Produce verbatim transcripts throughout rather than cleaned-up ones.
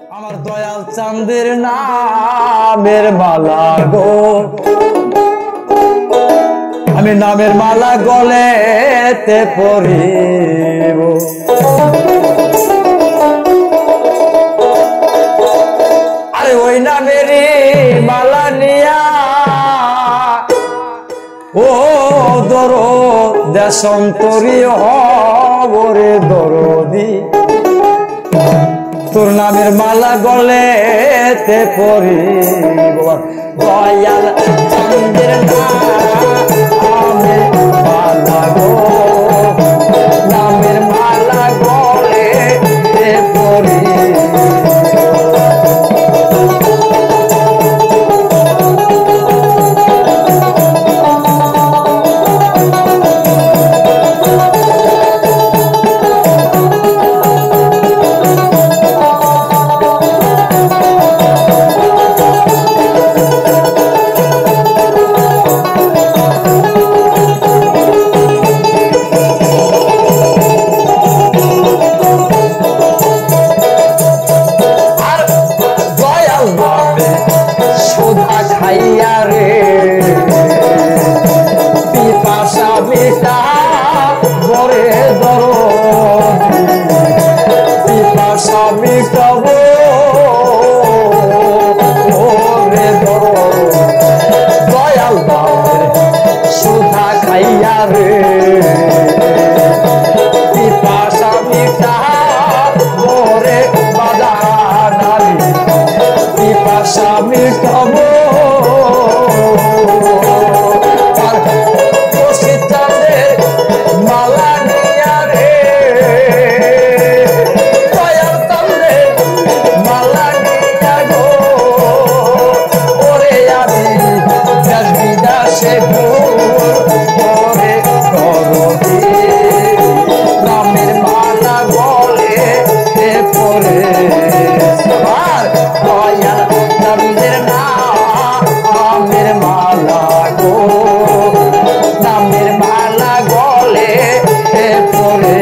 আমার দয়াল চাঁদের নামের মালা গো, আমি নামের মালা গলেতে পরিব। আরে ওই নামেরই মালা নিয়া ও দর দেশান্তরী হবরে দরদি, তোর নামের মালা গলেতে পরিব। দয়াল চাঁদের নামের মালা গো, নামের মালা গলেতে পরিব। খাইয়া রে পিপাসা মিটা বরে দর, পিপাসা মিটাব রে দর। দয়াল বাবার সুধা খাইয়া রে পিপাসা মিটা বরে বাজানারি, পিপাসা মিটাব মালা নিয়া রে। দয়াল চাঁদের মালা নিয়া গো, ওরে আমি দেশ বিদেশে ঘুরে দরদি, নামের মালা গলে পরে। দয়াল চাঁদের নামের মালা গো, নামের মালা গলে পরে।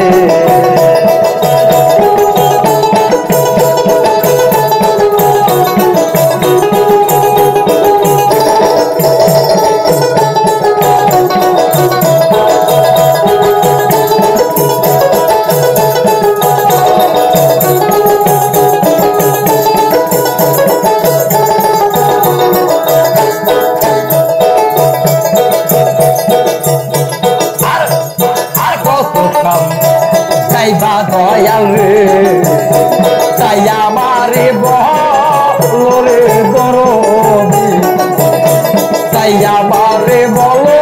যাইবা দয়াল রে তাই আমারে বলরে দরদি, তাই আমারে বলো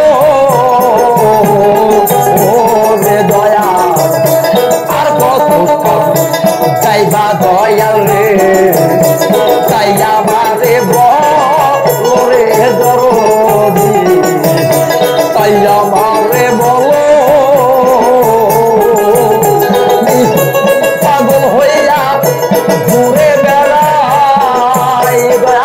রে দয়াল আর কত যাইবা দয়াল রে তাই আমারে বলরে দরদি, তাই আমারে বলো পাগল হইয়া ঘুরে বেড়াই।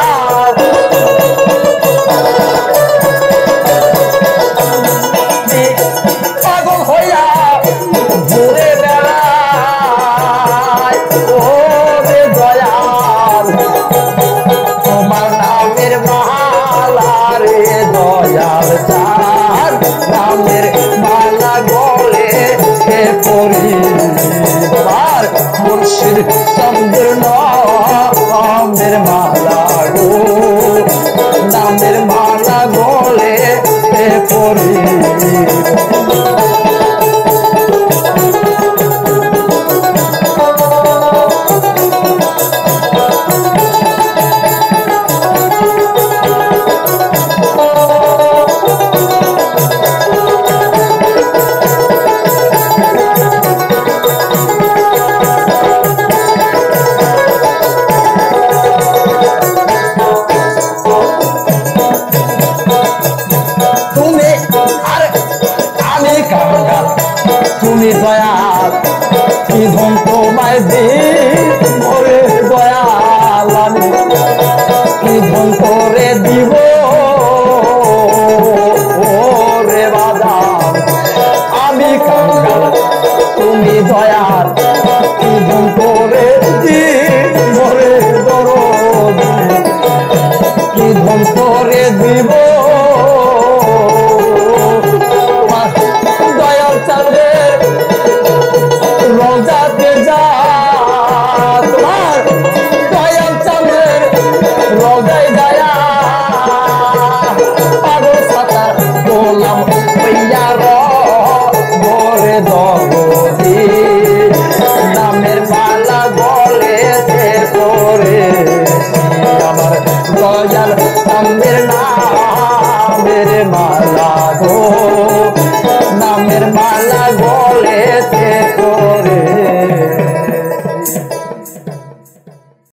পাগল হইয়া ঘুরে বেড়াই ও রে দয়াল, তোমার নামের মালা রে দয়াল চাঁদ, নামের মালা গলে পরিবার মুর্শিদ চাঁদের নাম নামের নামের মালা গো নামের মালা গলেতে